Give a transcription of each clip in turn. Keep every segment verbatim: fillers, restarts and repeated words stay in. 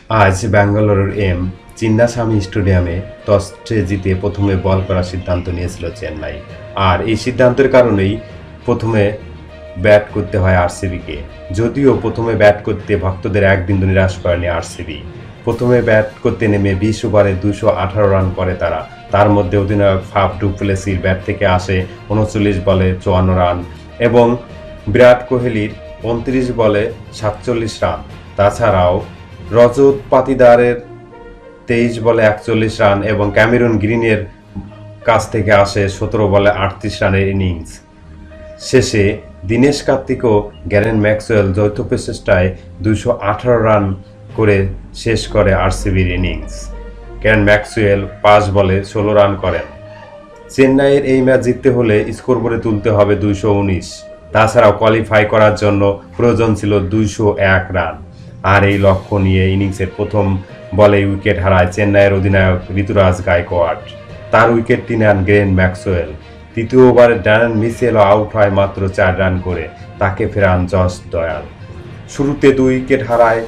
আজ বেঙ্গালুরুর এম চিন্নাস্বামী স্টেডিয়ামে টসে জিতে প্রথমে বল করার সিদ্ধান্ত নিয়েছিল চেন্নাই। আর এই সিদ্ধান্তের কারণেই প্রথমে ব্যাট করতে হয় আরসিবিকে। যদিও প্রথমে ব্যাট করতে ভক্তদের এক বিন্দু নিরাশ করেনি আরসিবি। প্রথমে ব্যাট করতে নেমে বিশ ওভারে দুশো আঠারো রান করে তারা। তার মধ্যে অধিনায়ক ফাফ ডু প্লেসির ব্যাট থেকে আসে উনচল্লিশ বলে চুয়ান্ন রান এবং বিরাট কোহলির উনত্রিশ বলে সাতচল্লিশ রান। তাছাড়াও রজত পাতিদারের তেইশ বলে একচল্লিশ রান এবং ক্যামেরুন গ্রিনের কাছ থেকে আসে সতেরো বলে আটত্রিশ রানের ইনিংস। শেষে দীনেশ কার্তিক ও গ্যারেন ম্যাক্সওয়েল যৌথ প্রচেষ্টায় দুশো আঠারো রান করে শেষ করে আরসিবির ইনিংস। গ্যারেন ম্যাক্সওয়েল পাঁচ বলে ষোলো রান করেন। চেন্নাইয়ের এই ম্যাচ জিততে হলে স্কোরবোর্ডে তুলতে হবে দুইশো উনিশ। তাছাড়াও কোয়ালিফাই করার জন্য প্রয়োজন ছিল দুইশো এক রান। আর এই লক্ষ্য নিয়ে ইনিংসের প্রথম বলে উইকেট হারায় চেন্নাইয়ের অধিনায়ক ঋতুরাজ গায়কোয়াড়। তার উইকেটটি নেন গ্লেন ম্যাক্সওয়েল। তৃতীয় ওভারে ড্যারেন মিচেলও আউট হয় মাত্র চার রান করে। তাকে ফেরান জস দয়াল। শুরুতে দুই উইকেট হারায়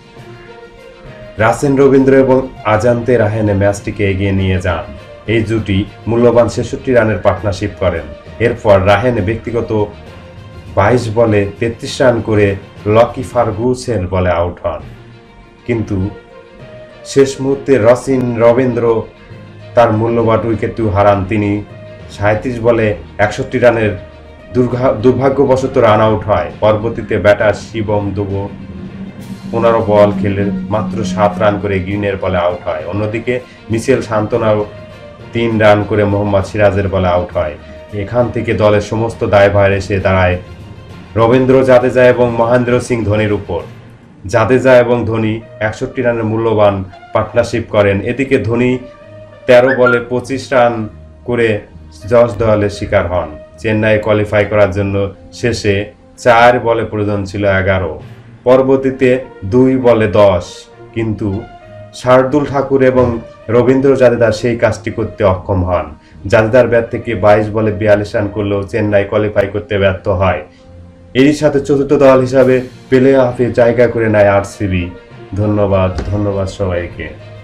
রাসেল রবীন্দ্র এবং আজান্তে রাহানে ম্যাচটিকে এগিয়ে নিয়ে যান। এই জুটি মূল্যবান ছেষট্টি রানের পার্টনারশিপ করেন। এরপর রাহানে ব্যক্তিগত বাইশ বলে তেত্রিশ রান করে লকি ফার্গুসেন বলে আউট হন। কিন্তু শেষ মুহূর্তে রাসেল রবীন্দ্র তার মূল্যবান উইকেটটিও হারান। তিনি সাঁইত্রিশ বলে একষট্টি রানের দুর্ভাগ্যবশত রান আউট হয়। পরবর্তীতে ব্যাটার শিবম দুবো পনেরো বল খেলে মাত্র সাত রান করে গ্রিনের বলে আউট হয়। অন্যদিকে মিচেল সান্তনাও তিন রান করে মোহাম্মদ সিরাজের বলে আউট হয়। এখান থেকে দলের সমস্ত দায়ভার এসে দাঁড়ায় রবীন্দ্র জাদেজা এবং মহেন্দ্র সিং ধোনির উপর। জাদেজা এবং ধোনি একষট্টি রানের মূল্যবান পার্টনারশিপ করেন। এদিকে ধোনি তেরো বলে পঁচিশ রান করে জস দয়ালের শিকার হন। চেন্নাই কোয়ালিফাই করার জন্য শেষে চার বলে প্রয়োজন ছিল এগারো। পরবর্তীতে দুই বলে দশ, কিন্তু শার্দুল ঠাকুর এবং রবীন্দ্র জাদেজা সেই কাজটি করতে অক্ষম হন। জাদেজার ব্যাট থেকে বাইশ বলে বিয়াল্লিশ রান করলেও চেন্নাই কোয়ালিফাই করতে ব্যর্থ হয়। এরই সাথে চতুর্থ দল হিসাবে প্লে অফে জায়গা করে নেয় আরসিবি। ধন্যবাদ ধন্যবাদ সবাইকে।